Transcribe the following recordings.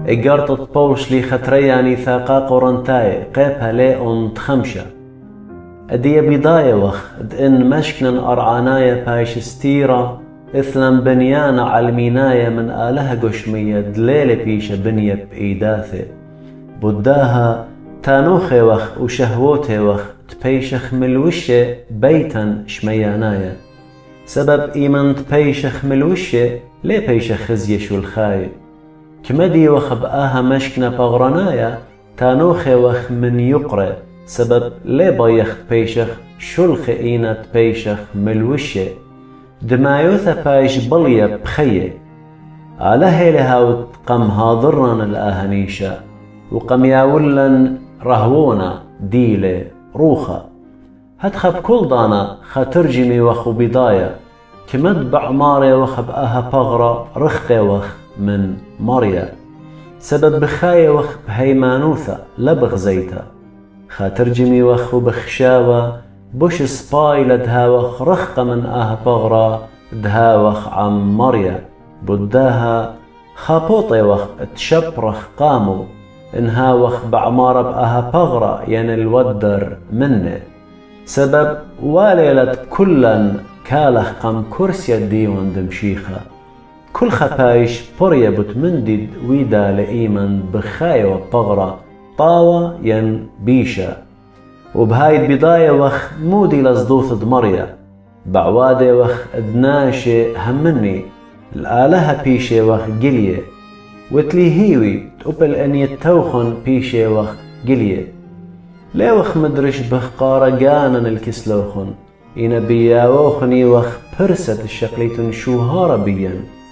إجارة بوشلي خطرياني ثاقا قرنتاي قيبها لي تخمشة أدي بداية وخ إن مشكنا أرعانايا بايشستيرا إثلم بنيانا علمينايا من آلها قشمية دليل بيش بنية بإيداثي بداها تانوخي وخ وشهوتي وخ تبيشخ ملوشة بيتا شميانايا سبب إيمان تبيشخ ملوشة ليه بيشخ خزي شو الخاي كمدي وخ بآها مشكنا بغرانايا تانوخي وخ من يقرأ سبب ليه بايخ بيشخ شو الخئينة تبيشخ ملوشة دمايوثا بايش بليا بخيه على هيلها قم هاضرنا الآهنيشة وقم ياولن رهونا ديلة روخة هتخب كل دانا خاترجمي وخو بداية كمد بعماري وخب آها بغرة رخقي وخ من مريا سبب بخاية وخ بهيمانوثة لبغزيتا خاترجمي وخو بخشاوة بوش سباي لدهاوخ رخقة من آها بغرة دهاوخ عم مريا بداها خابوطي وخ تشبرخ قامو انها وخ بعمارة بآها بغرة ين الودر منه سبب واليلت كلا كالخ قم كرسي ديون دمشيخة كل خبايش بريا بتمندد ويدا لإيمن بخاية وبغرة طاوة ين بيشة وبهاي البداية وخ مودي لصدوث دمريا بعوادي وخ ادناشي همني الآلهة بيشي وخ قلية وتليهيوي تقبل أن يتوخن بيشي وخ قلية ليه وخ مدرش بخقارة قانن الكسلوخن إنا بياوخني وخ برسة الشقليتن شوهارة بيا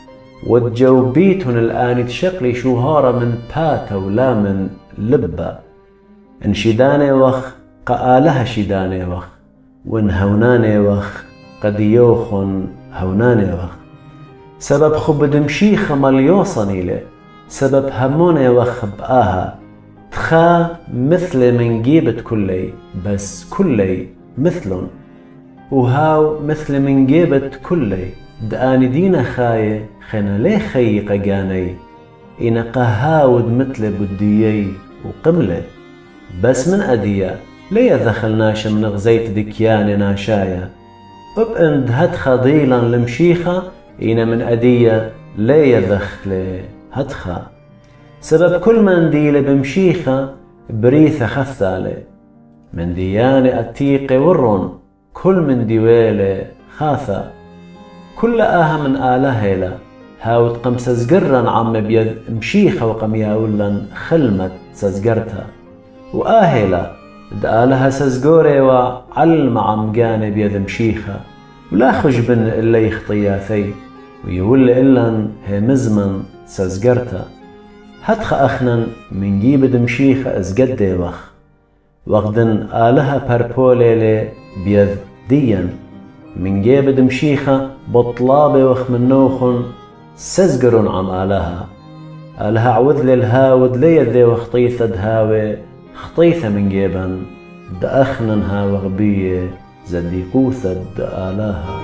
وتجوبيتن الآن تشقلي شوهارة من باتا ولا من لبا انشداني وخ قآلها شداني وخ وان هوناني وخ قد يوخن هوناني وخ سبب خب دمشيخة مليوصني له سبب هموني وخ بآها تخا مثل من جيبت كلي بس كلي مثلن وهاو مثل من جيبت كلي داني دينا خاية خنا ليه خي قجاني إنا قهاود مثل بديي وقمله بس من أدية ليه دخلناش من غزيت دكيان ناشايا بأند هدخا ضيلا لمشيخة إنا من أدية ليه دخل هدخا سبب كل من ديلة بمشيخة بريثة خثالة من ديانة أتيقي ورون كل من ديوالة خاثة كل آها من آلهيلا هاوت قم سزقرن عم بيد مشيخة وقم ياولن خلمت سزقرتها وآهيلا دآلها سزقوري وعلم عم قاني بيد مشيخة ولا خجبن إلا يخطياثي ويول إلن هي مزمن سزقرتها هدخ أخنن من جيب دمشيخة أزقدي وخ وغدن آلها بربولي لي بيد ديا من جيب دمشيخة بطلابي وخ من نوخن سزقرن عم آلها عوذ للهاود ليذي وخطيثة دهاوي خطيثة من جيبن دأخنن ها وغبية زديقوثة دآلها